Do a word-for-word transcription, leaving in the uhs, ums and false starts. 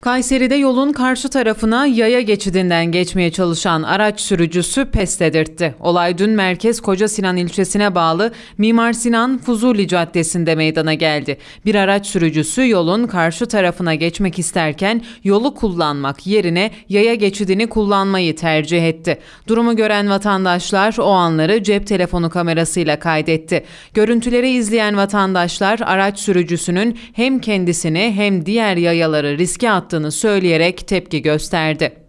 Kayseri'de yolun karşı tarafına yaya geçidinden geçmeye çalışan araç sürücüsü pes dedirtti. Olay dün Merkez Kocasinan ilçesine bağlı Mimar Sinan Fuzuli Caddesi'nde meydana geldi. Bir araç sürücüsü yolun karşı tarafına geçmek isterken yolu kullanmak yerine yaya geçidini kullanmayı tercih etti. Durumu gören vatandaşlar o anları cep telefonu kamerasıyla kaydetti. Görüntüleri izleyen vatandaşlar araç sürücüsünün hem kendisini hem diğer yayaları riske attığını söyleyerek tepki gösterdi.